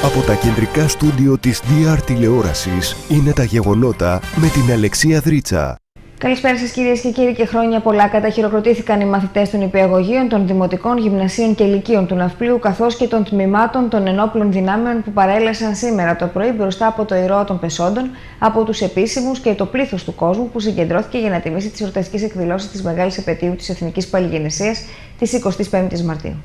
Από τα κεντρικά στούντιο της DR τηλεόρασης είναι τα γεγονότα με την Αλεξία Δρίτσα. Καλησπέρα σας κυρίες και κύριοι, και χρόνια πολλά. Καταχειροκροτήθηκαν οι μαθητές των υπηαγωγείων, των δημοτικών, γυμνασίων και λυκείων του Ναυπλίου, καθώς και των τμήματων των ενόπλων δυνάμεων που παρέλασαν σήμερα το πρωί μπροστά από το Ηρώα των Πεσόντων, από τους επίσημους και το πλήθος του κόσμου που συγκεντρώθηκε για να τιμήσει τις εορταστικές εκδηλώσεις της Μεγάλης Επετείου της Εθνικής Παλιγενεσίας της 25ης Μαρτίου.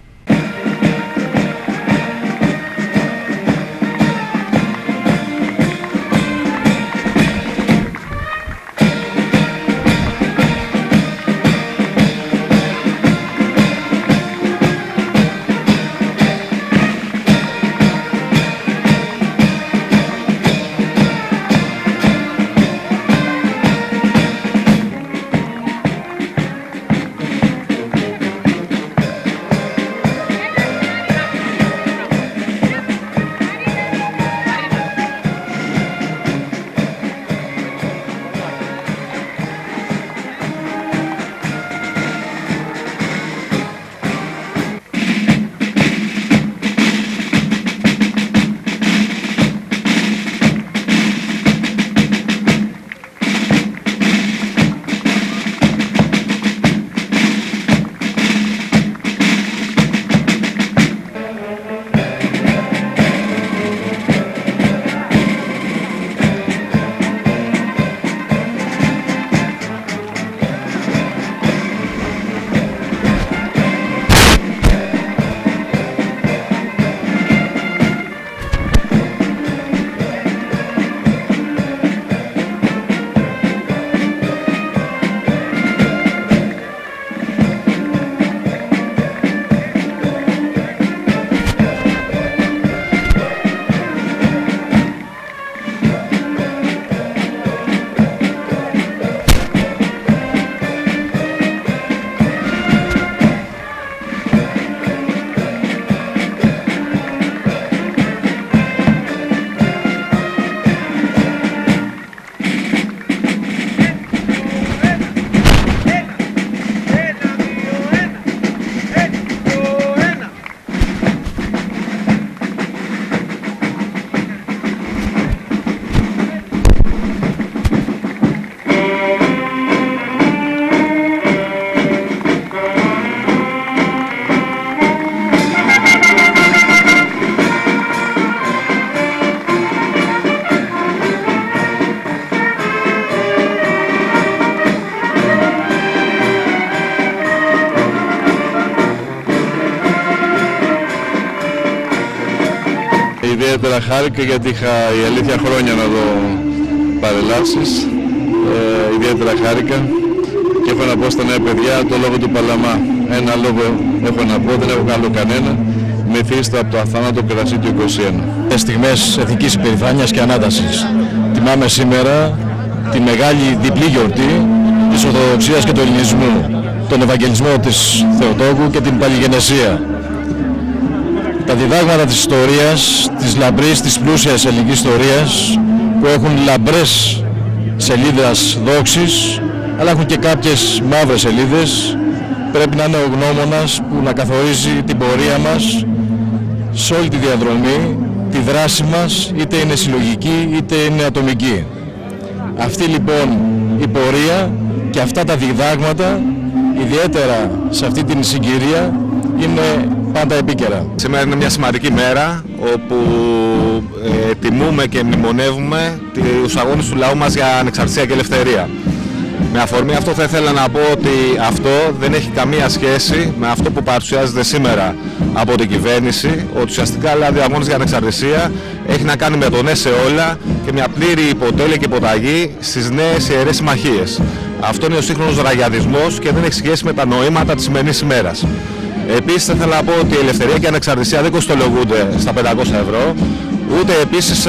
Ιδιαίτερα χάρηκα γιατί είχα η αλήθεια χρόνια να δω παρελάσεις. Ιδιαίτερα χάρηκα και έχω να πω στα νέα παιδιά το λόγο του Παλαμά. Ένα λόγο έχω να πω, δεν έχω άλλο κανένα. Μυθίστε από το αθάνατο κρασί του 21. Στιγμές εθνικής υπερηφάνειας και ανάτασης. Τιμάμε σήμερα τη μεγάλη διπλή γιορτή της Ορθοδοξίας και του Ελληνισμού, τον Ευαγγελισμό της Θεοτόκου και την Παλιγενεσία. Τα διδάγματα της ιστορίας, της λαμπρής, της πλούσιας ελληνικής ιστορίας, που έχουν λαμπρές σελίδες δόξης, αλλά έχουν και κάποιες μαύρες σελίδες, πρέπει να είναι ο γνώμονας που να καθορίζει την πορεία μας σε όλη τη διαδρομή, τη δράση μας, είτε είναι συλλογική είτε είναι ατομική. Αυτή λοιπόν η πορεία και αυτά τα διδάγματα, ιδιαίτερα σε αυτή την συγκυρία, είναι πάντα επίκαιρα. Σήμερα είναι μια σημαντική μέρα όπου τιμούμε και μνημονεύουμε τους αγώνες του λαού μας για ανεξαρτησία και ελευθερία. Με αφορμή αυτό θα ήθελα να πω ότι αυτό δεν έχει καμία σχέση με αυτό που παρουσιάζεται σήμερα από την κυβέρνηση, ότι ουσιαστικά δηλαδή ο αγώνας για ανεξαρτησία έχει να κάνει με το ναι σε όλα και μια πλήρη υποτέλεια και υποταγή στις νέες ιερές συμμαχίες. Αυτό είναι ο σύγχρονος ραγιαδισμός και δεν έχει σχέση με τα νοήματα της σημερινής ημέρας. Επίσης θα ήθελα να πω ότι η ελευθερία και η ανεξαρτησία δεν κοστολογούνται στα 500 ευρώ, ούτε επίσης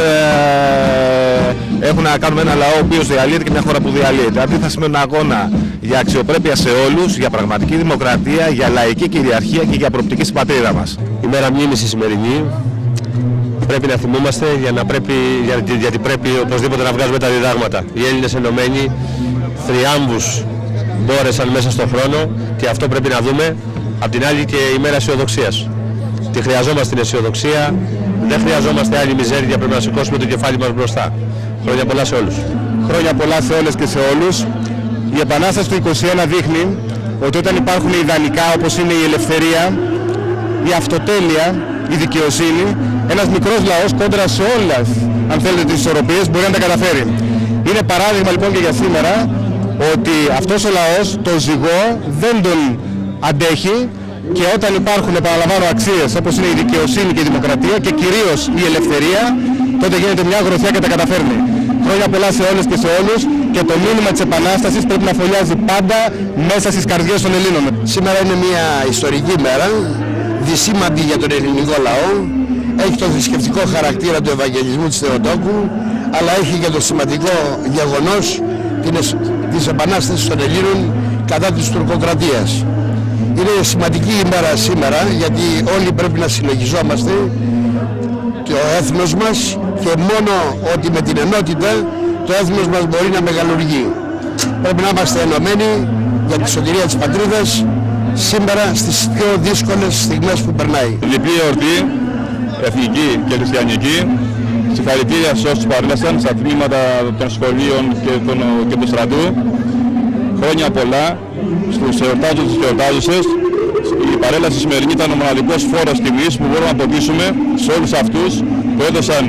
έχουν να κάνουν με ένα λαό ο οποίος διαλύεται και μια χώρα που διαλύεται. Αντίθετα σημαίνουν αγώνα για αξιοπρέπεια σε όλους, για πραγματική δημοκρατία, για λαϊκή κυριαρχία και για προοπτική στην πατρίδα μας. Η μέρα μνήμης η σημερινή πρέπει να θυμόμαστε γιατί πρέπει οπωσδήποτε να βγάζουμε τα διδάγματα. Οι Έλληνες ενωμένοι θριάμβους μπόρεσαν μέσα στον χρόνο και αυτό πρέπει να δούμε. Απ' την άλλη και η μέρα αισιοδοξίας. Τη χρειαζόμαστε την αισιοδοξία, Δεν χρειαζόμαστε άλλη μιζέρια, πρέπει να σηκώσουμε το κεφάλι μας μπροστά. Χρόνια πολλά σε όλους. Χρόνια πολλά σε όλες και σε όλους. Η Επανάσταση του 21 δείχνει ότι όταν υπάρχουν ιδανικά όπως είναι η ελευθερία, η αυτοτέλεια, η δικαιοσύνη, ένας μικρός λαός κόντρα σε όλες, αν θέλετε, τις ισορροπίες μπορεί να τα καταφέρει. Είναι παράδειγμα λοιπόν και για σήμερα ότι αυτός ο λαός, το ζυγό, δεν τον αντέχει και όταν υπάρχουν, επαναλαμβάνω, αξίες όπως είναι η δικαιοσύνη και η δημοκρατία και κυρίως η ελευθερία, τότε γίνεται μια γροθιά και τα καταφέρνει. Χρόνια πολλά σε όλες και σε όλους και το μήνυμα της Επανάστασης πρέπει να φωλιάζει πάντα μέσα στις καρδιές των Ελλήνων. Σήμερα είναι μια ιστορική μέρα, δυσήμαντη για τον ελληνικό λαό. Έχει το θρησκευτικό χαρακτήρα του Ευαγγελισμού της Θεοτόκου, αλλά έχει και το σημαντικό γεγονός της Επανάστασης των Ελλήνων κατά της τουρκοκρατίας. Είναι σημαντική ημέρα σήμερα γιατί όλοι πρέπει να συλλογιζόμαστε το έθνος μας και μόνο ότι με την ενότητα το έθνος μας μπορεί να μεγαλουργεί. Πρέπει να είμαστε ενωμένοι για τη σωτηρία της πατρίδας σήμερα στις πιο δύσκολες στιγμές που περνάει. Λυπή εορτή, εθνική και χριστιανική. Συγχαρητήρια σε όσους παρέλασαν στα τμήματα των σχολείων και του στρατού. Χρόνια πολλά στους εορτάζοντες και εορτάζουσες. Η παρέλαση σημερινή ήταν ο μοναδικός φόρος τιμής που μπορούμε να αποτίσουμε σε όλους αυτούς που έδωσαν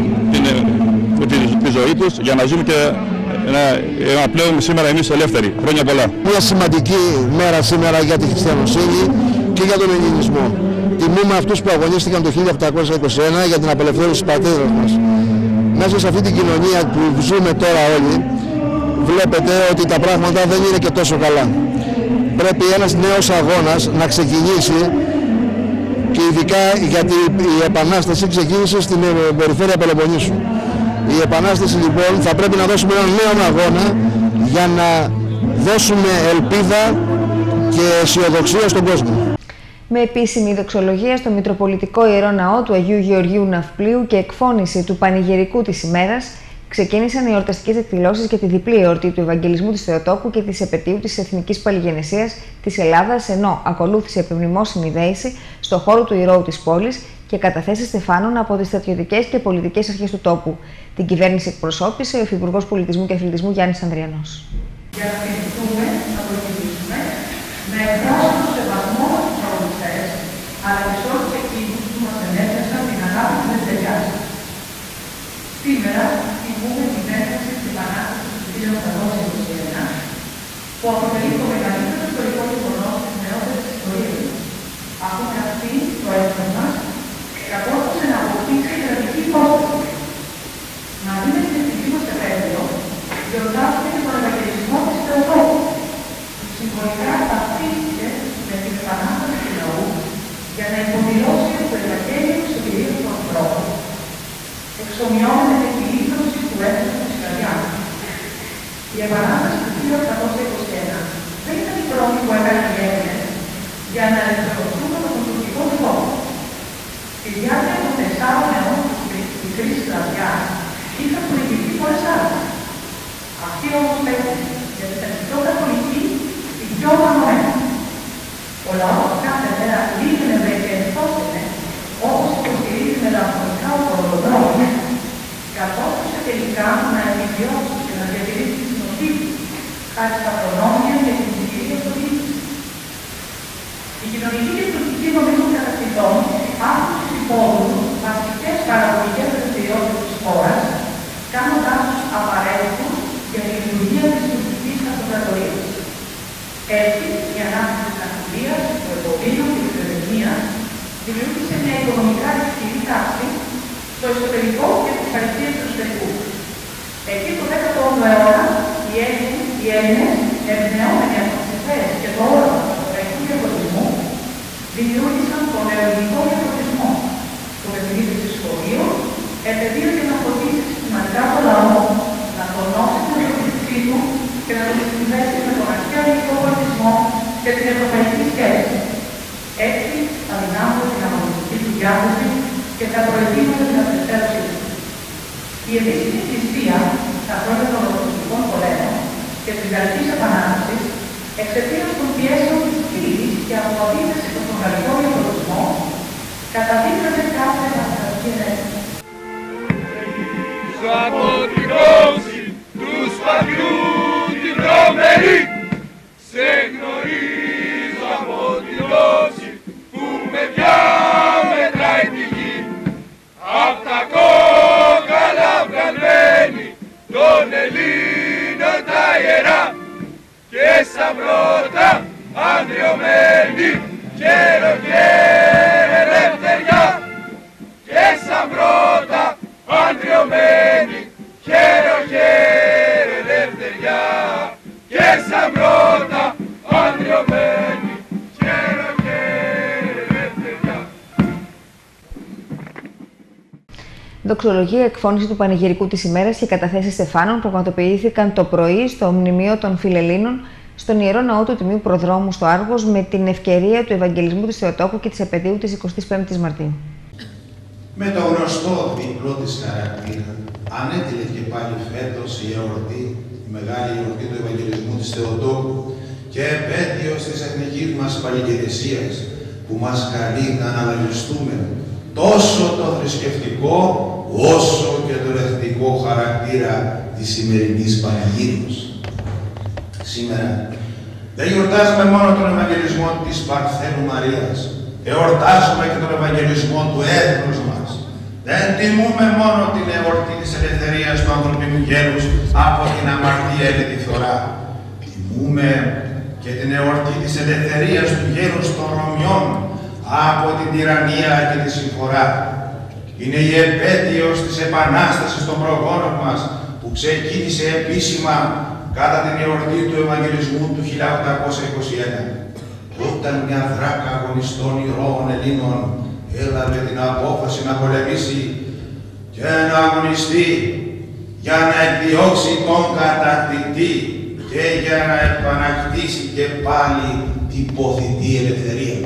τη ζωή τους για να ζούμε και να πλέον σήμερα εμείς ελεύθεροι. Χρόνια πολλά. Μια σημαντική μέρα σήμερα για τη χριστιανοσύνη και για τον ελληνισμό. Τιμούμε αυτούς που αγωνίστηκαν το 1821 για την απελευθέρωση της πατρίδας μας. Μέσα σε αυτή την κοινωνία που ζούμε τώρα όλοι, βλέπετε ότι τα πράγματα δεν είναι και τόσο καλά. Πρέπει ένας νέος αγώνας να ξεκινήσει και ειδικά γιατί η Επανάσταση ξεκίνησε στην περιφέρεια Πελοποννήσου. Η Επανάσταση λοιπόν θα πρέπει να δώσουμε έναν νέο αγώνα για να δώσουμε ελπίδα και αισιοδοξία στον κόσμο. Με επίσημη δοξολογία στο Μητροπολιτικό Ιερό Ναό του Αγίου Γεωργίου Ναυπλίου και εκφώνηση του πανηγυρικού της ημέρας, ξεκίνησαν οι εορταστικές εκδηλώσεις για τη διπλή εορτή του Ευαγγελισμού της Θεοτόκου και της επετείου της Εθνικής Παλιγενεσίας της Ελλάδας, ενώ ακολούθησε επιμνημόσυνη δέηση στο χώρο του Ηρώου της πόλης και καταθέσεις στεφάνων από τις στρατιωτικές και πολιτικές αρχές του τόπου. Την κυβέρνηση εκπροσώπησε ο Υφυπουργός Πολιτισμού και Αθλητισμού Γιάννης Ανδριανός. Για να θυμηθούμε, να βοηθήσουμε, να εκφράσουμε το σεβασμό στους αγωνιστές, αλλά και σε όλους εκείνους που μας ενέφεραν την αγάπη της ελευθεριάς. Σήμερα τιμούμε την έναρξη της Επανάστασης του 1821, που αποτελεί το μεγαλύτερο ιστορικό γεγονός της νεότερης ιστορίας μας. Αφού αυτή το έθνος μας κατόρθωσε να αποκτήσει κρατική υπόσταση. Μαζί με την εθνική μας επέτειο, γιορτάζουμε και τον Ευαγγελισμό της Θεοτόκου, που συμβολικά ταυτίστηκε με την Επανάσταση του λαού για να υποδηλώσει το Ευαγγέλιο της σωτηρίας των ανθρώπων, εξομοιώνεται την εκπλήρωση του έθνους της καρδιάς. Η Επανάσταση του 1821 δεν ήταν η πρώτη που έκανε οι Έλληνες για να ελευθερωθούν από τον τουρκικό φόβο. Στη διάρκεια των 4 αιώνων της μικρής καρδιάς είχαν προηγηθεί πολλές άλλες. Αυτή όμως πέτυχε, γιατί ήταν η πιο καθολική, η πιο οργανωμένη. Ο λαός κάθε μέρα λύγνευε και ενθόσαινε, όπως υποστηρίζει μελαγχολικά ο Κολοδρόμης, κατόρθωσε τελικά να επιβιώσει και να διατηρήσει τη συνοχή του, χάρη στα προνόμια και την συγκυρία του ίδιου. Η κοινωνική και πολιτική δομή των κατακτητών άκουσε στους υπόδουλους βασικές παραγωγικές δραστηριότητες της χώρας, κάνοντάς τους απαραίτητους για τη λειτουργία της τουρκικής αυτοκρατορίας. Έτσι, η ανάπτυξη της ναυτιλίας, του εμπορίου και της ερμηνείας δημιούργησε μια οικονομικά ισχυρή τάση στο εσωτερικό και στις αριστείες του εξωτερικού. Εκεί το 18ο αιώνα οι Έλληνες, εμπνεόμενοι από τις ιδέες και το όραμα του ευρωπαϊκού διαφωτισμού, δημιούργησαν τον ελληνικό διαφωτισμό, που με την ίδρυση σχολείων επαιδείωσε να φωτίσει συστηματικά το λαό, να τονώσει την ευρωπαϊκή του και να τον συνδέσει με τον αρχαίο ελληνικό πολιτισμό και την ευρωπαϊκή σκέψη. Έτσι, αδυνάμωσε την αγωνιστική του διάθεση και θα προετοίμασε την απελευθέρωσή του. Η επίσημη θρησκεία στα χρόνια των Ρωσικών πολέμων και της Γαλλικής Επανάστασης, εξαιτίας των πιέσεων της φύλης και από αντίθεση προς τον γαλλικό διαφωτισμό, καταδίκαζε κάθε επαναστατική ενέργεια. από την κόψη του σπαθιού την τρομερή. Σε γνωρίζω από την όψη που με πια μετράει τη γη. Απ' τα κόκαλα βγαλμένη των Ελλήνων τα ιερά και σαν πρώτα ανδριωμένη χέρο και ελευθεριά. Και σαν πρώτα ανδριωμένη χέρο και ελευθεριά. Και σαν πρώτα ανδριωμένη χέρο και ελευθεριά. Δοξολογία, εκφώνηση του πανηγυρικού της ημέρας και καταθέσεις στεφάνων πραγματοποιήθηκαν το πρωί στο Μνημείο των Φιλελλήνων στον Ιερό Ναό του Τιμίου Προδρόμου στο Άργος με την ευκαιρία του Ευαγγελισμού της Θεοτόκου και της επετείου της 25ης Μαρτίου. Με το γνωστό διπλό της χαρακτήρα, ανέτειλε και πάλι φέτος η εορτή, η μεγάλη εορτή του Ευαγγελισμού της Θεοτόκου και επέτειος της εθνικής μας παλικαιρεσίας που μας καλεί να αναλογιστούμε τόσο το θρησκευτικό όσο και το εθνικό χαρακτήρα της σημερινής πανηγύρικης. Σήμερα δεν γιορτάζουμε μόνο τον Ευαγγελισμό της Παρθένου Μαρίας, εορτάζουμε και τον Ευαγγελισμό του έθνους μας. Δεν τιμούμε μόνο την εορτή της ελευθερίας του ανθρωπίνου γέρους από την αμαρτία και τη φθορά. Τιμούμε και την εορτή της ελευθερίας του γέρους των Ρωμιών από την τυραννία και τη συμφορά. Είναι η επέτειος της επανάστασης των προγόνων μας που ξεκίνησε επίσημα κατά την εορτή του Ευαγγελισμού του 1821, όταν μια θράκα αγωνιστών ηρώων Ελλήνων έλαβε την απόφαση να πολεμήσει και να αγωνιστεί για να εκδιώξει τον κατακτητή και για να επανακτήσει και πάλι την ποθητή ελευθερία.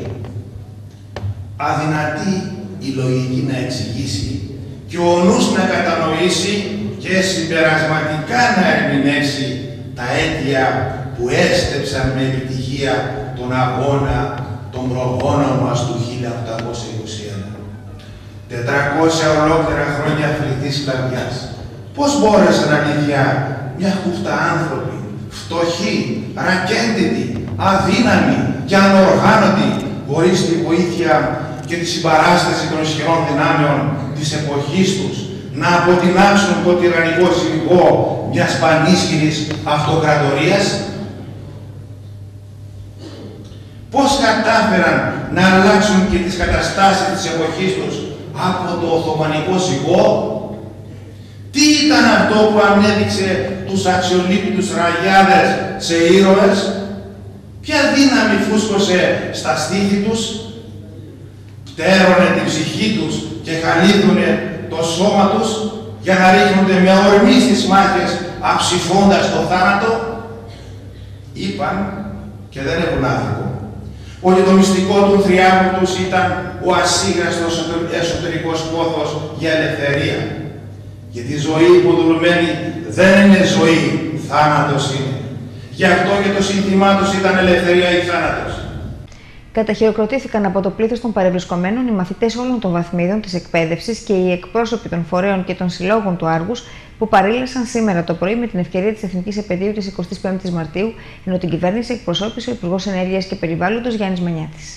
Αδυνατή η λογική να εξηγήσει και ο νους να κατανοήσει και συμπερασματικά να ερμηνεύσει τα αίτια που έστεψαν με επιτυχία τον αγώνα των προγόνων μας του 1821. 400 ολόκληρα χρόνια φρικτής σκλαβιάς. Πώς μπόρεσαν αλήθεια μια χούφτα άνθρωποι, φτωχοί, ρακέντητοι, αδύναμοι και ανοργάνωτοι, χωρίς τη βοήθεια και τη συμπαράσταση των ισχυρών δυνάμεων της εποχής τους, να αποτινάξουν το τυραννικό ζυγό μιας πανίσχυρης αυτοκρατορίας. Πώς κατάφεραν να αλλάξουν και τις καταστάσεις της εποχής τους από το Οθωμανικό ζυγό. Τι ήταν αυτό που ανέδειξε τους αξιολύπητους ραγιάδες σε ήρωες. Ποια δύναμη φούσκωσε στα στήθη τους. Πτέρωνε την ψυχή τους και χαλίδωνε το σώμα τους για να ρίχνονται με ορμή στις μάχες αψηφώντας το θάνατο. Είπαν, και δεν έχουν άδικο, ότι το μυστικό του θριάμβου τους ήταν ο ασίγραστος εσωτερικός πόθος για ελευθερία. Γιατί η ζωή υποδουλωμένη δεν είναι ζωή, θάνατος είναι. Γι' αυτό και το σύνθημά τους ήταν ελευθερία ή θάνατος. Καταχειροκροτήθηκαν από το πλήθος των παρευρισκομένων οι μαθητές όλων των βαθμίδων της εκπαίδευσης και οι εκπρόσωποι των φορέων και των συλλόγων του Άργους που παρήλασαν σήμερα το πρωί με την ευκαιρία της Εθνικής Επαιτείου της 25ης Μαρτίου, ενώ την κυβέρνηση εκπροσώπησε ο Υπουργός Ενέργειας και Περιβάλλοντος Γιάννης Μανιάτης.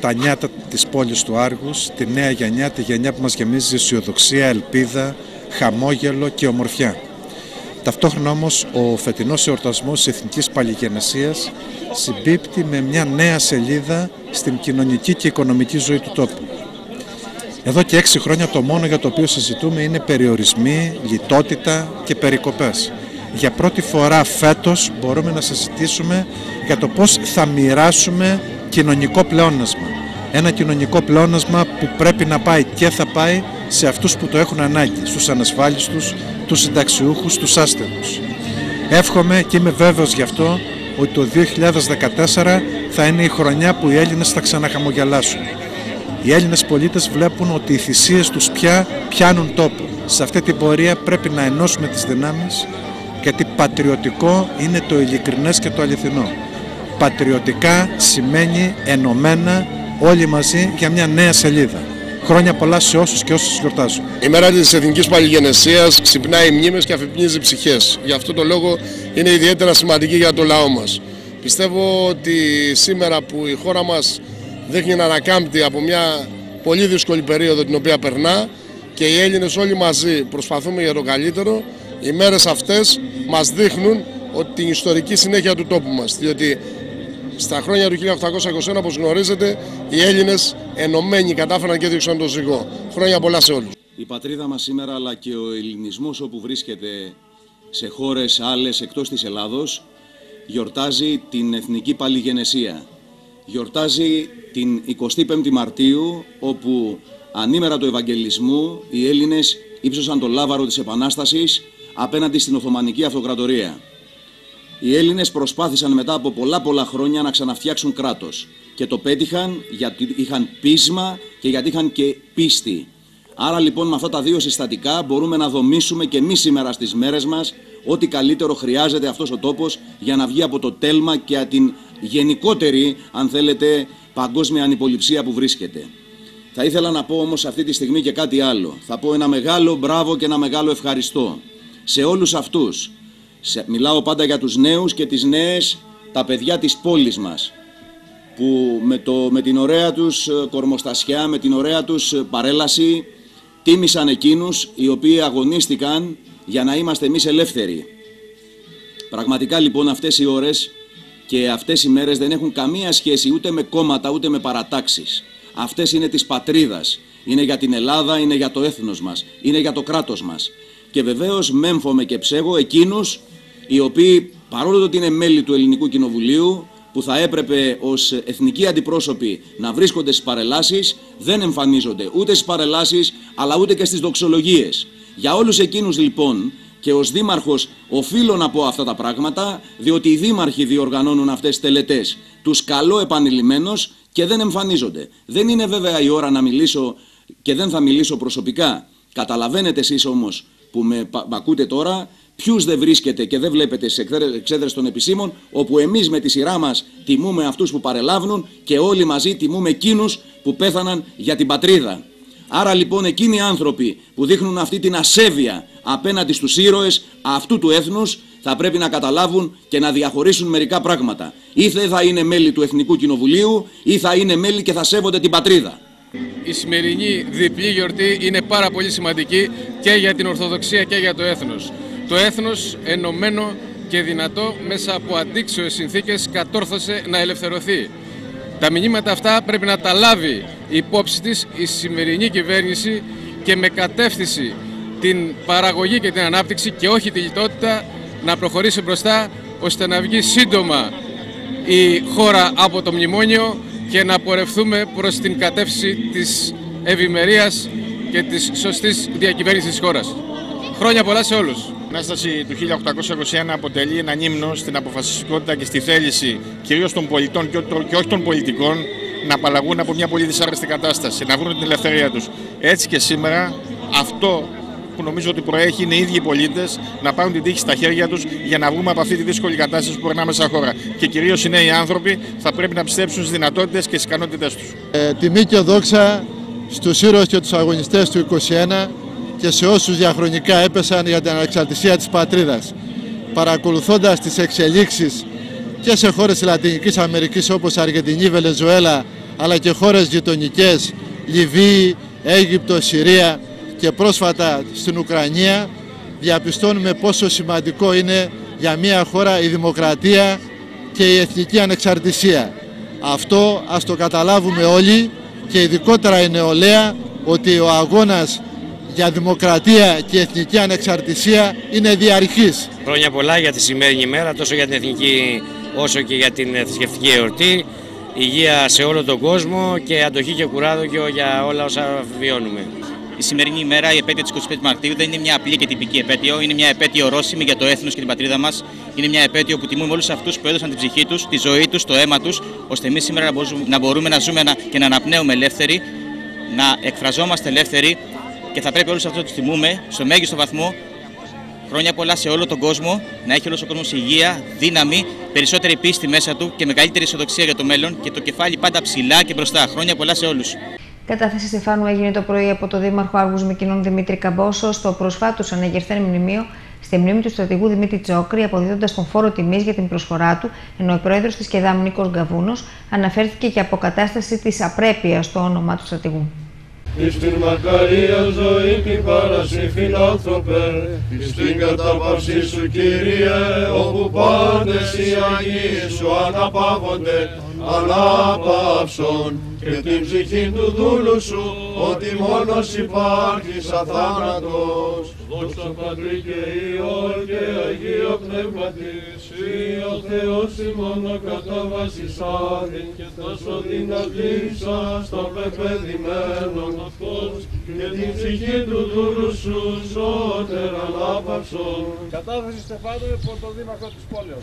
τα νιάτα της πόλης του Άργους, τη νέα γενιά, τη γενιά που μας γεμίζει αισιοδοξία, ελπίδα, χαμόγελο και ομορφιά. Ταυτόχρονα όμως ο φετινός εορτασμός της Εθνικής Παλιγενεσίας συμπίπτει με μια νέα σελίδα στην κοινωνική και οικονομική ζωή του τόπου. Εδώ και 6 χρόνια το μόνο για το οποίο συζητούμε είναι περιορισμοί, λιτότητα και περικοπές. Για πρώτη φορά φέτος μπορούμε να συζητήσουμε για το πώς θα μοιράσουμε κοινωνικό πλεόνασμα. Ένα κοινωνικό πλεόνασμα που πρέπει να πάει και θα πάει σε αυτούς που το έχουν ανάγκη, στους ανασφάλιστους, τους συνταξιούχους, τους άστεγους. Εύχομαι και είμαι βέβαιος γι' αυτό ότι το 2014 θα είναι η χρονιά που οι Έλληνες θα ξαναχαμογελάσουν. Οι Έλληνες πολίτες βλέπουν ότι οι θυσίες τους πια πιάνουν τόπο. Σε αυτή την πορεία πρέπει να ενώσουμε τις δυνάμεις, γιατί πατριωτικό είναι το ειλικρινές και το αληθινό. Πατριωτικά σημαίνει ενωμένα όλοι μαζί για μια νέα σελίδα. Χρόνια πολλά σε όσους και όσους γιορτάζουν. Η μέρα της Εθνικής Παλιγενεσίας ξυπνάει μνήμες και αφυπνίζει ψυχές. Γι' αυτό το λόγο είναι ιδιαίτερα σημαντική για το λαό μας. Πιστεύω ότι σήμερα που η χώρα μας δείχνει να ανακάμπτει από μια πολύ δύσκολη περίοδο την οποία περνά και οι Έλληνες όλοι μαζί προσπαθούμε για το καλύτερο, οι μέρες αυτές μας δείχνουν ότι την ιστορική συνέχεια του τόπου μας. Διότι στα χρόνια του 1821, όπως γνωρίζετε, οι Έλληνες ενωμένοι κατάφεραν και έδειξαν τον ζυγό. Χρόνια πολλά σε όλους. Η πατρίδα μας σήμερα, αλλά και ο ελληνισμός όπου βρίσκεται σε χώρες άλλες εκτός της Ελλάδος, γιορτάζει την Εθνική Παλιγενεσία. Γιορτάζει την 25η Μαρτίου, όπου ανήμερα του Ευαγγελισμού οι Έλληνες ύψωσαν το λάβαρο της Επανάστασης απέναντι στην Οθωμανική Αυτοκρατορία. Οι Έλληνες προσπάθησαν μετά από πολλά χρόνια να ξαναφτιάξουν κράτος και το πέτυχαν γιατί είχαν πείσμα και γιατί είχαν και πίστη. Άρα λοιπόν με αυτά τα δύο συστατικά μπορούμε να δομήσουμε και εμείς σήμερα στις μέρες μας ό,τι καλύτερο χρειάζεται αυτός ο τόπος για να βγει από το τέλμα και την γενικότερη, αν θέλετε, παγκόσμια ανυποληψία που βρίσκεται. Θα ήθελα να πω όμως αυτή τη στιγμή και κάτι άλλο. Θα πω ένα μεγάλο μπράβο και ένα μεγάλο ευχαριστώ σε όλους αυτούς. Μιλάω πάντα για τους νέους και τις νέες, τα παιδιά της πόλης μας, που με την ωραία τους κορμοστασιά, με την ωραία τους παρέλαση, τίμησαν εκείνους οι οποίοι αγωνίστηκαν για να είμαστε εμείς ελεύθεροι. Πραγματικά λοιπόν αυτές οι ώρες και αυτές οι μέρες δεν έχουν καμία σχέση ούτε με κόμματα ούτε με παρατάξεις. Αυτές είναι της πατρίδας, είναι για την Ελλάδα, είναι για το έθνος μας, είναι για το κράτος μας. Και βεβαίως μέμφομαι και ψέγω εκείνους οι οποίοι, παρόλο ότι είναι μέλη του Ελληνικού Κοινοβουλίου, που θα έπρεπε ως εθνικοί αντιπρόσωποι να βρίσκονται στις παρελάσεις, δεν εμφανίζονται ούτε στις παρελάσεις αλλά ούτε και στις δοξολογίες. Για όλους εκείνους λοιπόν, και ως δήμαρχος οφείλω να πω αυτά τα πράγματα, διότι οι δήμαρχοι διοργανώνουν αυτές τις τελετές. Τους καλώ επανειλημμένως και δεν εμφανίζονται. Δεν είναι βέβαια η ώρα να μιλήσω και δεν θα μιλήσω προσωπικά. Καταλαβαίνετε εσείς όμως που με ακούτε τώρα, ποιους δεν βρίσκεται και δεν βλέπετε στις εξέδρες των επισήμων, όπου εμείς με τη σειρά μας τιμούμε αυτούς που παρελάβουν και όλοι μαζί τιμούμε εκείνους που πέθαναν για την πατρίδα. Άρα λοιπόν εκείνοι οι άνθρωποι που δείχνουν αυτή την ασέβεια απέναντι στους ήρωες αυτού του έθνους θα πρέπει να καταλάβουν και να διαχωρίσουν μερικά πράγματα. Ή θα είναι μέλη του Εθνικού Κοινοβουλίου ή θα είναι μέλη και θα σέβονται την πατρίδα. Η σημερινή διπλή γιορτή είναι πάρα πολύ σημαντική και για την Ορθοδοξία και για το έθνος. Το έθνος ενωμένο και δυνατό μέσα από αντίξωες συνθήκες κατόρθωσε να ελευθερωθεί. Τα μηνύματα αυτά πρέπει να τα λάβει υπόψη της η σημερινή κυβέρνηση και με κατεύθυνση την παραγωγή και την ανάπτυξη και όχι τη λιτότητα να προχωρήσει μπροστά ώστε να βγει σύντομα η χώρα από το μνημόνιο και να πορευθούμε προς την κατεύθυνση της ευημερίας και της σωστής διακυβέρνησης της χώρας. Χρόνια πολλά σε όλους. Η Ανάσταση του 1821 αποτελεί έναν ύμνο στην αποφασιστικότητα και στη θέληση κυρίως των πολιτών και όχι των πολιτικών να απαλλαγούν από μια πολύ δυσάρεστη κατάσταση, να βρουν την ελευθερία τους. Έτσι και σήμερα αυτό που νομίζω ότι προέχει είναι οι ίδιοι οι πολίτες να πάρουν την τύχη στα χέρια τους για να βγούμε από αυτή τη δύσκολη κατάσταση που περνάμε σαν χώρα. Και κυρίως οι νέοι άνθρωποι θα πρέπει να πιστέψουν στις δυνατότητες και στις ικανότητες τους. Τιμή και δόξα στους ήρωες και τους αγωνιστές του 21 και σε όσους διαχρονικά έπεσαν για την ανεξαρτησία της πατρίδας. Παρακολουθώντας τις εξελίξεις και σε χώρες της Λατινικής Αμερικής όπως Αργεντινή, Βενεζουέλα αλλά και χώρες γειτονικές, Λιβύη, Αίγυπτο, Συρία και πρόσφατα στην Ουκρανία, διαπιστώνουμε πόσο σημαντικό είναι για μια χώρα η δημοκρατία και η εθνική ανεξαρτησία. Αυτό ας το καταλάβουμε όλοι και ειδικότερα η νεολαία, ότι ο αγώνας για δημοκρατία και εθνική ανεξαρτησία είναι διαρκής. Χρόνια πολλά για τη σημερινή ημέρα, τόσο για την εθνική όσο και για την θρησκευτική εορτή. Υγεία σε όλο τον κόσμο και αντοχή και κουράδοκιο για όλα όσα βιώνουμε. Η σημερινή ημέρα, η επέτειο της 25 Μαρτίου, δεν είναι μια απλή και τυπική επέτειο, είναι μια επέτειο ορόσημη για το έθνος και την πατρίδα μας. Είναι μια επέτειο που τιμούμε όλους αυτούς που έδωσαν την ψυχή τους, τη ζωή τους, το αίμα τους, ώστε εμείς σήμερα να μπορούμε να ζούμε και να αναπνέουμε ελεύθεροι, να εκφραζόμαστε ελεύθεροι και θα πρέπει όλους αυτούς να τους τιμούμε στο μέγιστο βαθμό. Χρόνια πολλά σε όλο τον κόσμο, να έχει όλος ο κόσμος υγεία, δύναμη, περισσότερη πίστη μέσα του και μεγαλύτερη αισιοδοξία για το μέλλον και το κεφάλι πάντα ψηλά και μπροστά. Χρόνια πολλά σε όλους. Κατάθεση στεφάνου έγινε το πρωί από τον Δήμαρχο Άργους Μυκηνών Δημήτρη Καμπόσο στο προσφάτως αναγερθέν μνημείο στη μνήμη του στρατηγού Δημήτρη Τσόκρη, αποδίδοντας τον φόρο τιμής για την προσφορά του, ενώ ο πρόεδρος της ΚΕΔΑΜ Νίκος Γκαβούνος αναφέρθηκε και αποκατάσταση της απρέπειας στο όνομα του στρατηγού. Εις την μακαρία ζωή την πάραση φιλάνθρωπε, εις την κατάπαυση σου Κύριε, όπου πάντες οι Αγίοι σου αναπαύονται, ανάπαυσον και την ψυχή του δούλου σου, ότι μόνος υπάρχεις αθάνατος. Δόξα Πατρί και Υιό και Αγίο Πνεύματις, Υ ο Θεός ημών ο κατάβασης άδειν και τα σωδίνα πλήψα στο πεπαιδημένον αυτός και την ψυχή του δούλου σου σώτερ ανάπαυσον. Κατάθεση στεφάνου από τον Δήμαρχο της πόλεως.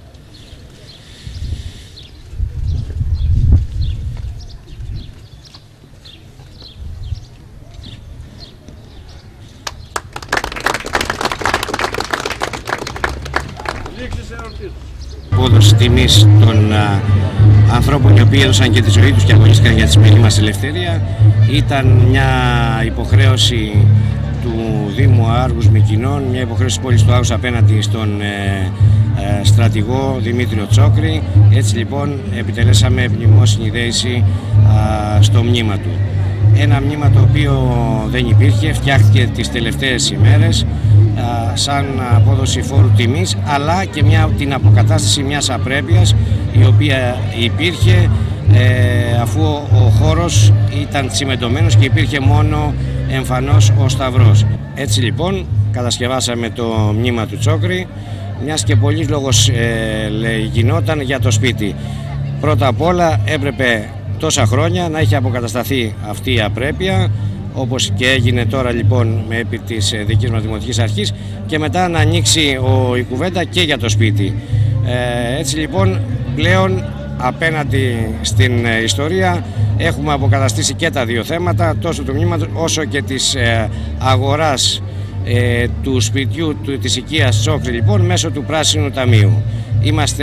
Απόδοση τιμής των ανθρώπων οι οποίοι έδωσαν και τη ζωή τους και αγωνίστηκαν για τη σημερινή μας ελευθερία ήταν μια υποχρέωση του Δήμου Άργους Μυκηνών, μια υποχρέωση της πόλης του Άργους απέναντι στον στρατηγό Δημήτριο Τσόκρη. Έτσι λοιπόν επιτελέσαμε μνημόσυνη δέηση στο μνήμα του. Ένα μνήμα το οποίο δεν υπήρχε, φτιάχτηκε τις τελευταίες ημέρες σαν απόδοση φόρου τιμής, αλλά και την αποκατάσταση μιας απρέπειας η οποία υπήρχε αφού ο χώρος ήταν τσιμεντωμένος και υπήρχε μόνο εμφανώς ο σταυρός. Έτσι λοιπόν κατασκευάσαμε το μνήμα του Τσόκρη, μιας και πολλής λόγος γινόταν για το σπίτι. Πρώτα απ' όλα έπρεπε τόσα χρόνια να έχει αποκατασταθεί αυτή η απρέπεια, όπως και έγινε τώρα λοιπόν με επί της δικής μας Δημοτικής Αρχής, και μετά να ανοίξει η κουβέντα και για το σπίτι. Έτσι λοιπόν πλέον απέναντι στην ιστορία έχουμε αποκαταστήσει και τα δύο θέματα, τόσο του μνήματος όσο και της αγοράς του σπιτιού της οικίας Τσόκρη λοιπόν μέσω του Πράσινου Ταμείου. Είμαστε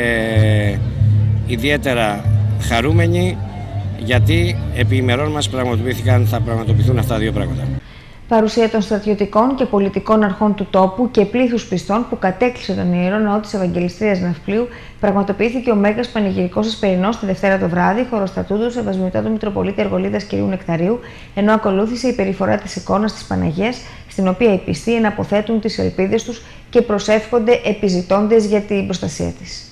ιδιαίτερα χαρούμενοι γιατί επί ημερών μας θα πραγματοποιηθούν αυτά δύο πράγματα. Παρουσία των στρατιωτικών και πολιτικών αρχών του τόπου και πλήθους πιστών που κατέκλυσε τον Ιερό Ναό της Ευαγγελιστρίας Ναυπλίου, πραγματοποιήθηκε ο Μέγας Πανηγυρικός Εσπερινός τη Δευτέρα το βράδυ, χωροστατούντος Σεβασμιωτά του Μητροπολίτη Εργολίδας κ. Νεκταρίου, ενώ ακολούθησε η περιφορά της εικόνας της Παναγίας, στην οποία οι πιστοί εναποθέτουν τις ελπίδες τους και προσεύχονται επιζητώντες για την προστασία της.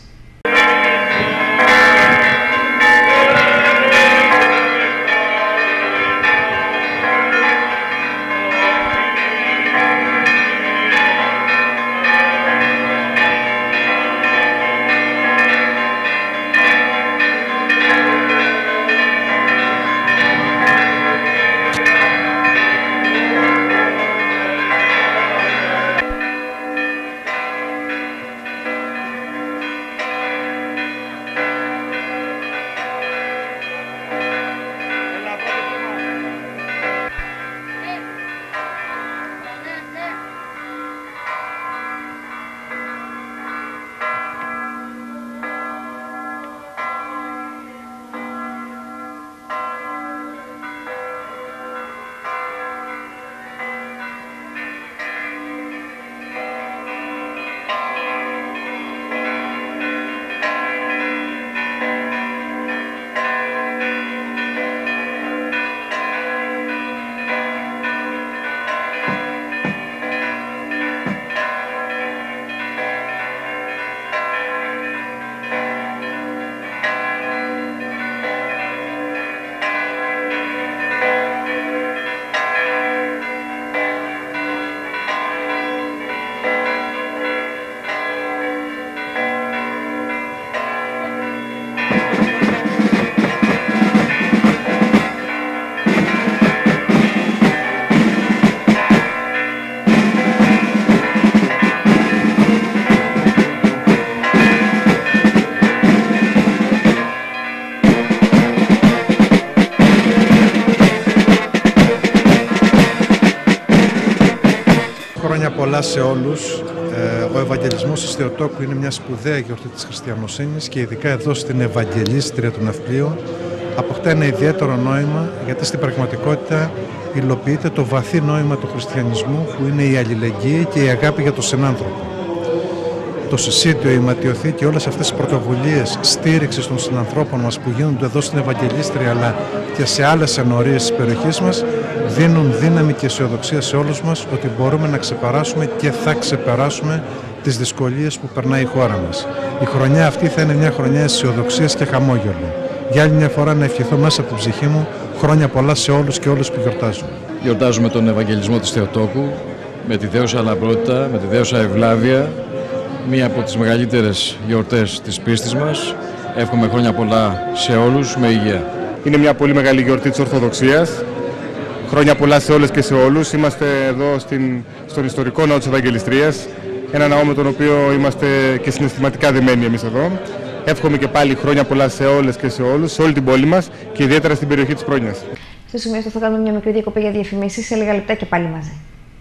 πολλά σε όλους. Ο Ευαγγελισμός της Θεοτόκου είναι μια σπουδαία γιορτή της χριστιανοσύνης και ειδικά εδώ στην Ευαγγελίστρια του Ναυπλίου αποκτά ένα ιδιαίτερο νόημα, γιατί στην πραγματικότητα υλοποιείται το βαθύ νόημα του χριστιανισμού, που είναι η αλληλεγγύη και η αγάπη για τον συνάνθρωπο. Το Συσίτιο, η Ματιοθήκη και όλες αυτές οι πρωτοβουλίες στήριξης των συνανθρώπων μας που γίνονται εδώ στην Ευαγγελίστρια αλλά και σε άλλες ενορίες της περιοχής μας δίνουν δύναμη και αισιοδοξία σε όλους μας ότι μπορούμε να ξεπεράσουμε και θα ξεπεράσουμε τις δυσκολίες που περνάει η χώρα μας. Η χρονιά αυτή θα είναι μια χρονιά αισιοδοξίας και χαμόγελου. Για άλλη μια φορά να ευχηθώ μέσα από την ψυχή μου χρόνια πολλά σε όλους και όλες που γιορτάζουν. Γιορτάζουμε τον Ευαγγελισμό της Θεοτόκου με τη δέουσα λαμπρότητα, με τη δέουσα ευλάβεια, μία από τις μεγαλύτερες γιορτές της πίστης μας. Εύχομαι χρόνια πολλά σε όλους με υγεία. Είναι μια πολύ μεγάλη γιορτή της Ορθοδοξίας. Χρόνια πολλά σε όλες και σε όλους. Είμαστε εδώ στον ιστορικό ναό της Ευαγγελιστρίας, ένα ναό με τον οποίο είμαστε και συναισθηματικά δεμένοι εμείς εδώ. Εύχομαι και πάλι χρόνια πολλά σε όλες και σε όλους, σε όλη την πόλη μας και ιδιαίτερα στην περιοχή της Χρόνιας. Στο σημείο αυτό θα κάνουμε μια μικρή διακοπή για διαφημίσεις, σε λίγα λεπτά και πάλι μαζί.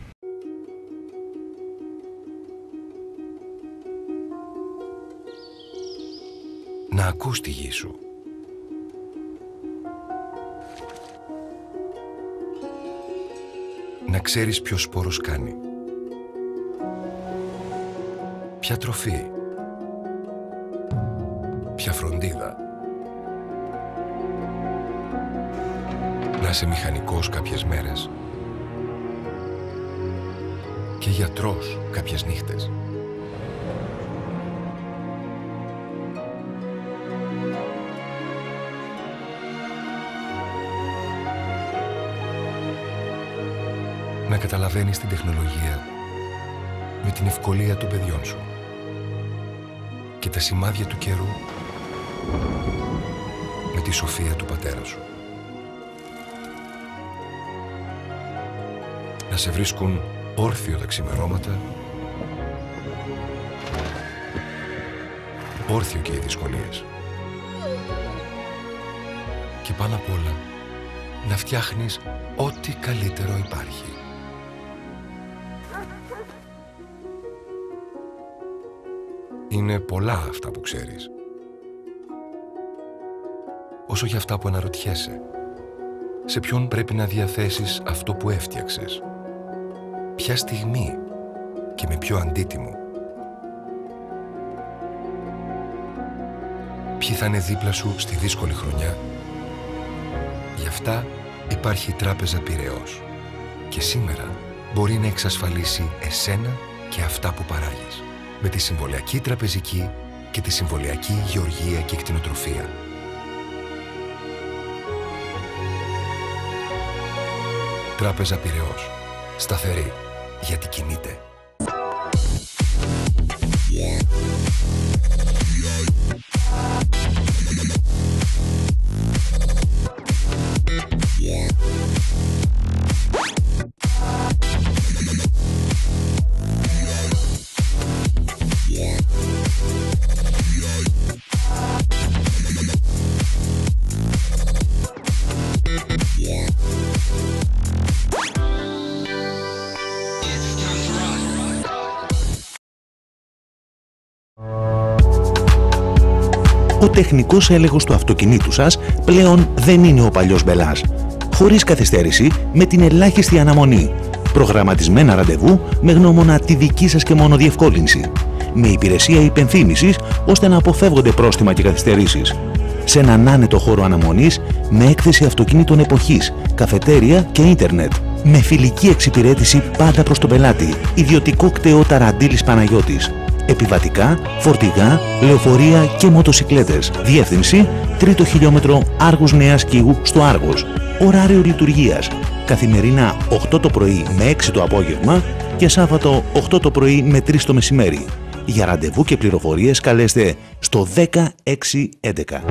Να ακούς τη γη σου. Να ξέρεις ποιος σπόρος κάνει. Ποια τροφή. Ποια φροντίδα. Να είσαι μηχανικός κάποιες μέρες και γιατρός κάποιες νύχτες. Να καταλαβαίνεις την τεχνολογία με την ευκολία των παιδιών σου και τα σημάδια του καιρού με τη σοφία του πατέρα σου. Να σε βρίσκουν όρθιο τα ξημερώματα, όρθιο και οι δυσκολίες. Και πάνω απ' όλα να φτιάχνεις ό,τι καλύτερο υπάρχει. Είναι πολλά αυτά που ξέρεις. Όσο για αυτά που αναρωτιέσαι. Σε ποιον πρέπει να διαθέσεις αυτό που έφτιαξες. Ποια στιγμή και με ποιο αντίτιμο. Ποιοι θα είναι δίπλα σου στη δύσκολη χρονιά. Γι' αυτά υπάρχει η Τράπεζα Πειραιώς. Και σήμερα μπορεί να εξασφαλίσει εσένα και αυτά που παράγεις. Με τη συμβολιακή τραπεζική και τη συμβολιακή γεωργία και κτηνοτροφία. Τράπεζα Πειραιώς. Σταθερή, γιατί κινείται. Ο τεχνικός έλεγχος του αυτοκινήτου σας πλέον δεν είναι ο παλιός μπελάς. Χωρίς καθυστέρηση, με την ελάχιστη αναμονή. Προγραμματισμένα ραντεβού με γνώμονα τη δική σας και μόνο διευκόλυνση. Με υπηρεσία υπενθύμησης ώστε να αποφεύγονται πρόστιμα και καθυστερήσεις. Σε έναν άνετο χώρο αναμονής με έκθεση αυτοκινήτων εποχής, καφετέρια και ίντερνετ. Με φιλική εξυπηρέτηση πάντα προς τον πελάτη. Ιδιωτικό κτέο Ταραντήλης Παναγιώτης. Επιβατικά, φορτηγά, λεωφορεία και μοτοσικλέτες. Διεύθυνση 3ο χιλιόμετρο Άργους Νέας Κήγου στο Άργος. Ωράριο λειτουργίας. Καθημερινά 8 το πρωί με 6 το απόγευμα και Σάββατο 8 το πρωί με 3 το μεσημέρι. Για ραντεβού και πληροφορίες καλέστε στο 10611.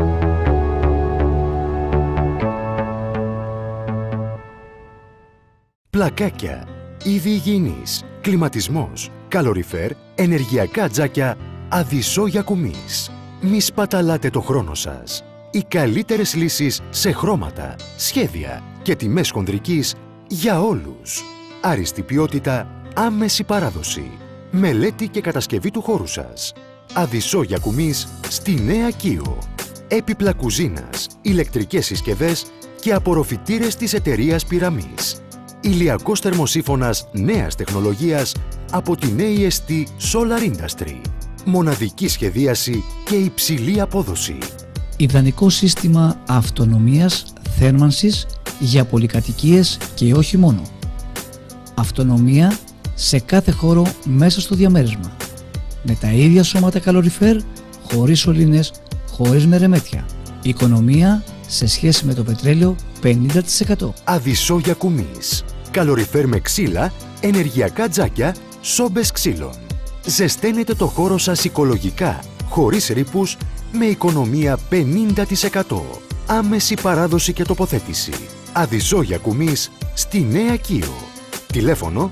Πλακάκια, είδη υγιεινής, κλιματισμός, καλοριφέρ, ενεργειακά τζάκια, αδυσόγια κουμής. Μη σπαταλάτε το χρόνο σας. Οι καλύτερες λύσεις σε χρώματα, σχέδια και τιμές χονδρικής για όλους. Άριστη ποιότητα, Άμεση παράδοση. Μελέτη και κατασκευή του χώρου σας. Αδυσόγεια κουμής στη Νέα Κίο. Έπιπλα κουζίνας, ηλεκτρικές συσκευές και απορροφητήρες της εταιρείας Πυραμής. Ηλιακός θερμοσύφωνας νέας τεχνολογίας από την AST Solar Industry. Μοναδική σχεδίαση και υψηλή απόδοση. Ιδανικό σύστημα αυτονομίας θέρμανσης για πολυκατοικίες και όχι μόνο. Αυτονομία σε κάθε χώρο μέσα στο διαμέρισμα. Με τα ίδια σώματα καλοριφέρ, χωρίς σωλήνες, χωρίς μερεμέτια. Οικονομία σε σχέση με το πετρέλαιο 50%. Αδυσόγεια κουμής. Καλοριφέρ με ξύλα, ενεργειακά τζάκια, σόμπες ξύλων. Ζεσταίνετε το χώρο σας οικολογικά, χωρίς ρήπους, με οικονομία 50%. Άμεση παράδοση και τοποθέτηση. Αδυσόγεια κουμής στη Νέα Κίο. Τηλέφωνο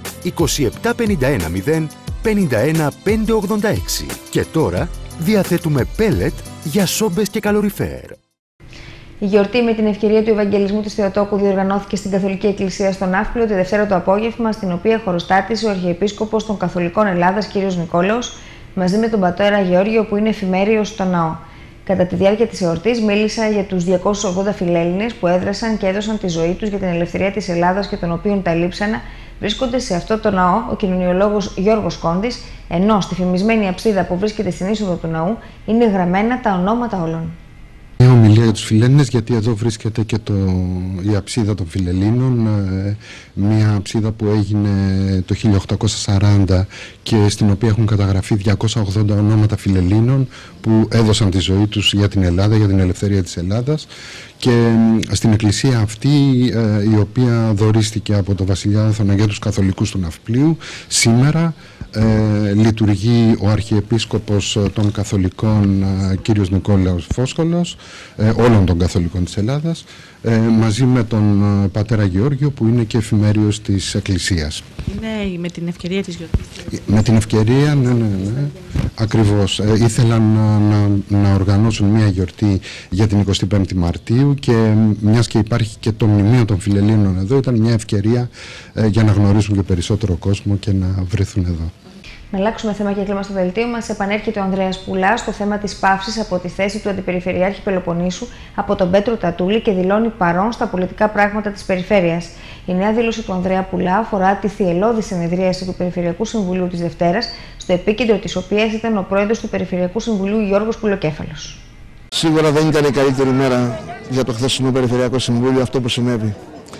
27510 51 586. Και τώρα διαθέτουμε πέλετ για σόμπες και καλοριφέρ. Η γιορτή με την ευκαιρία του Ευαγγελισμού της Θεοτόκου διοργανώθηκε στην Καθολική Εκκλησία στον Ναύπλιο τη Δευτέρα το απόγευμα, στην οποία χωροστάτησε ο Αρχιεπίσκοπος των Καθολικών Ελλάδας κ. Νικόλαος μαζί με τον πατέρα Γεώργιο, που είναι εφημέριος στο ναό. Κατά τη διάρκεια της εορτής μίλησα για τους 280 φιλέλληνες που έδρασαν και έδωσαν τη ζωή τους για την ελευθερία της Ελλάδας και των οποίων τα λείψανα βρίσκονται σε αυτό το ναό ο κοινωνιολόγος Γιώργος Κόντης, ενώ στη φημισμένη αψίδα που βρίσκεται στην είσοδο του ναού είναι γραμμένα τα ονόματα όλων. Μια ομιλία για τους Φιλέλληνες, γιατί εδώ βρίσκεται και η αψίδα των Φιλελλήνων, μια αψίδα που έγινε το 1840 και στην οποία έχουν καταγραφεί 280 ονόματα Φιλελλήνων που έδωσαν τη ζωή τους για την Ελλάδα, για την ελευθερία της Ελλάδας. Και στην εκκλησία αυτή, η οποία δωρίστηκε από το βασιλιά Άθωνα για τους Καθολικούς του Ναυπλίου, σήμερα λειτουργεί ο Αρχιεπίσκοπος των Καθολικών κύριος Νικόλαος Φόσκολος, όλων των Καθολικών της Ελλάδας, μαζί με τον πατέρα Γεώργιο, που είναι και εφημέριος της Εκκλησίας. Είναι με την ευκαιρία της γιορτής. Με την ευκαιρία, ναι, ακριβώς. Ήθελαν να οργανώσουν μια γιορτή για την 25η Μαρτίου και μιας και υπάρχει και το μνημείο των Φιλελλήνων εδώ, ήταν μια ευκαιρία για να γνωρίσουν και περισσότερο κόσμο και να βρεθούν εδώ. Να αλλάξουμε θέμα και κλίμα στο δελτίο μας. Επανέρχεται ο Ανδρέας Πουλάς στο θέμα της παύσης από τη θέση του Αντιπεριφερειάρχη Πελοποννήσου από τον Πέτρο Τατούλη και δηλώνει παρόν στα πολιτικά πράγματα της περιφέρειας. Η νέα δήλωση του Ανδρέα Πουλά αφορά τη θυελλώδη συνεδρίαση του Περιφερειακού Συμβουλίου της Δευτέρας, στο επίκεντρο της οποίας ήταν ο πρόεδρος του Περιφερειακού Συμβουλίου Γιώργος Πουλοκέφαλος. Σίγουρα δεν ήταν η καλύτερη μέρα για το χθεσινό Περιφερειακό Συμβούλιο αυτό που συνέβη.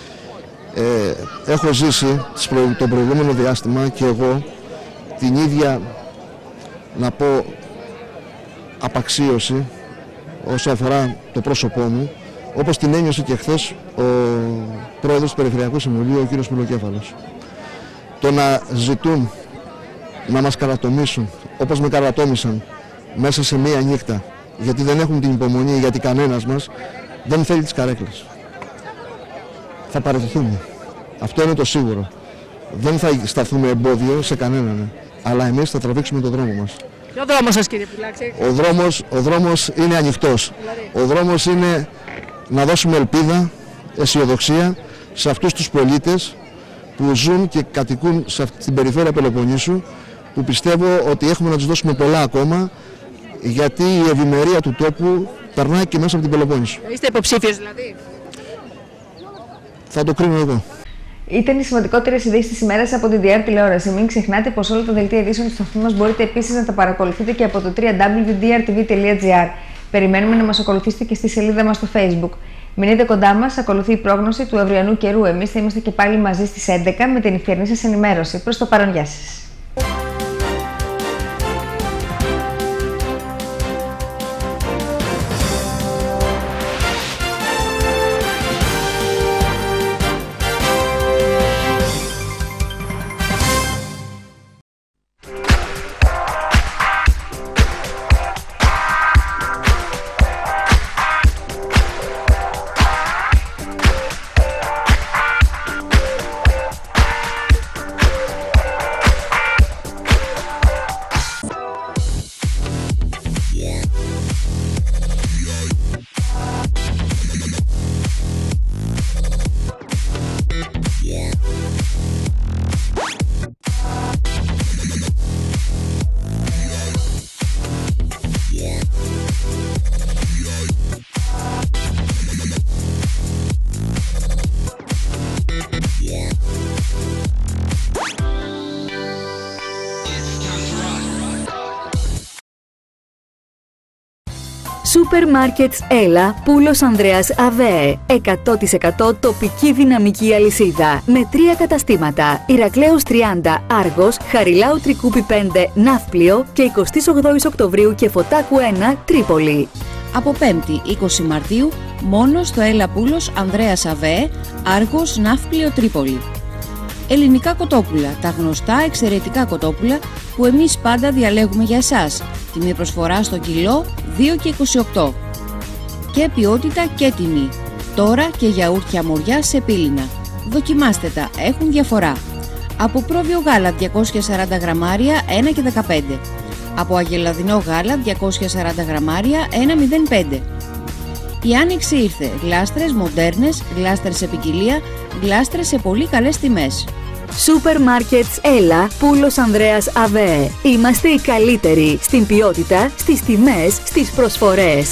Έχω ζήσει το προηγούμενο διάστημα και εγώ την ίδια, να πω, απαξίωση όσο αφορά το πρόσωπό μου, όπως την ένιωσε και χθες ο πρόεδρος του Περιφερειακού Συμβουλίου, ο κ. Πουλοκέφαλος. Το να ζητούν να μας καρατομήσουν όπως με καρατόμησαν μέσα σε μία νύχτα, γιατί δεν έχουν την υπομονή, γιατί κανένας μας δεν θέλει τις καρέκλες. Θα παραιτηθούμε. Αυτό είναι το σίγουρο. Δεν θα σταθούμε εμπόδιο σε κανέναν. Αλλά εμείς θα τραβήξουμε τον δρόμο μας. Ποιο δρόμο σας, κύριε Πουλά? Ο δρόμος είναι ανοιχτός. Ο δρόμος είναι να δώσουμε ελπίδα, αισιοδοξία σε αυτούς τους πολίτες που ζουν και κατοικούν στην περιφέρεια Πελοποννήσου, που πιστεύω ότι έχουμε να τους δώσουμε πολλά ακόμα, γιατί η ευημερία του τόπου περνάει και μέσα από την Πελοπόννησο. Είστε υποψήφιες δηλαδή? Θα το κρίνω εγώ. Ήταν οι σημαντικότερες ειδήσεις της ημέρας από την DR τηλεόραση. Μην ξεχνάτε πως όλα τα δελτία ειδήσεων του σταθμού μας μπορείτε επίσης να τα παρακολουθείτε και από το www.drtv.gr. Περιμένουμε να μας ακολουθήσετε και στη σελίδα μας στο Facebook. Μείνετε κοντά μας, ακολουθεί η πρόγνωση του αυριανού καιρού. Εμείς θα είμαστε και πάλι μαζί στις 11 με την νυχτερινή σας ενημέρωση. Προς το παρόν, γεια σας. Σούπερ Μάρκετς Έλα, Πούλος Ανδρέας ΑΒΕ. 100% τοπική δυναμική αλυσίδα. Με 3 καταστήματα. Ηρακλέους 30, Άργος, Χαριλάου Τρικούπη 5, Ναύπλιο και 28 Οκτωβρίου και Φωτάκου 1, Τρίπολη. Από 5η 20 Μαρτίου, μόνο στο Έλα Πούλος Ανδρέας ΑΒΕ, Άργος, Ναύπλιο, Τρίπολη. Ελληνικά κοτόπουλα, τα γνωστά εξαιρετικά κοτόπουλα που εμείς πάντα διαλέγουμε για εσάς. Τιμή προσφορά στο κιλό 2,28. Και ποιότητα και τιμή. Τώρα και γιαούρτια μοριά σε πύληνα. Δοκιμάστε τα, έχουν διαφορά. Από πρόβιο γάλα 240 γραμμάρια 1,15. Από αγελαδινό γάλα 240 γραμμάρια 1,05. Η άνοιξη ήρθε. Γλάστρες μοντέρνες, γλάστρες σε ποικιλία, γλάστρες σε πολύ καλές τιμές. Σούπερ Μάρκετς Έλα, Πούλος Ανδρέας ΑΒΕ. Είμαστε οι καλύτεροι στην ποιότητα, στις τιμές, στις προσφορές.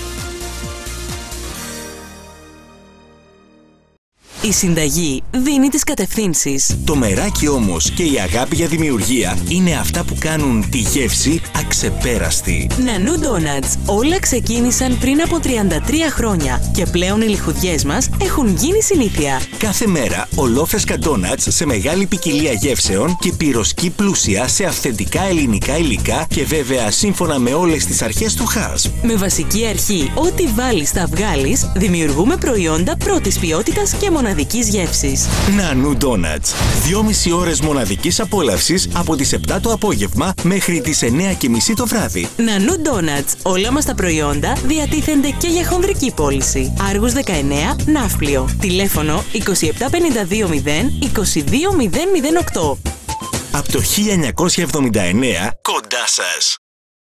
Η συνταγή δίνει τις κατευθύνσεις. Το μεράκι όμως και η αγάπη για δημιουργία είναι αυτά που κάνουν τη γεύση αξεπέραστη. Νανού Ντόνατς. Όλα ξεκίνησαν πριν από 33 χρόνια και πλέον οι λιχουδιές μας έχουν γίνει συνήθεια. Κάθε μέρα ολόφρεσκα ντόνατς σε μεγάλη ποικιλία γεύσεων και πυροσκή πλούσια σε αυθεντικά ελληνικά υλικά και βέβαια σύμφωνα με όλες τις αρχές του ΧΑΣΠ. Με βασική αρχή ό,τι βάλεις θα βγάλεις, δημιουργούμε προϊόντα πρώτης ποιότητας και μοναδικής γεύσης. Νανού Ντόνατς. 2,5 ώρες μοναδικής απόλαυσης από τις 7 το απόγευμα μέχρι τις 9:30 το βράδυ. Νανού Ντόνατς. Όλα μας τα προϊόντα διατίθενται και για χονδρική πώληση. Άργους 19, Ναύπλιο. Τηλέφωνο 2752 22008. Από το 1979 κοντά σας.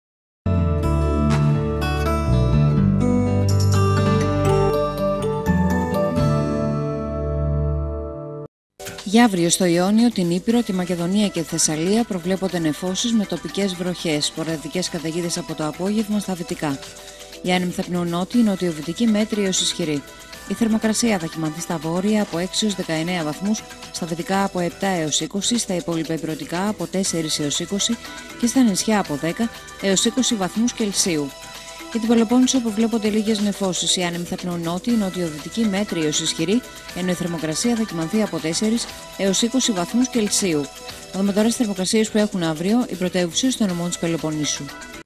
Για αύριο στο Ιόνιο, την Ήπειρο, τη Μακεδονία και τη Θεσσαλία προβλέπονται νεφώσεις με τοπικές βροχές, σποραδικές καταιγίδες από το απόγευμα στα δυτικά. Η άνεμη θα πνέουν νότιο-νοτιοβυτική μέτρη έως ισχυρή. Η θερμοκρασία θα κυμανθεί στα βόρεια από 6 έως 19 βαθμούς, στα δυτικά από 7 έως 20, στα υπόλοιπα υπηρετικά από 4 έως 20 και στα νησιά από 10 έως 20 βαθμούς Κελσίου. Για την Πελοπόννησο προβλέπονται λίγες νεφώσεις. Οι άνεμοι θα πνέουν νότιο-νοτιοδυτική μέτρη έως ισχυρή, ενώ η θερμοκρασία θα κυμανθεί από 4 έως 20 βαθμούς Κελσίου. Θα δούμε τώρα τις θερμοκρασίες που έχουν αύριο οι πρωτεύουσες των νομών της Πελοποννήσου.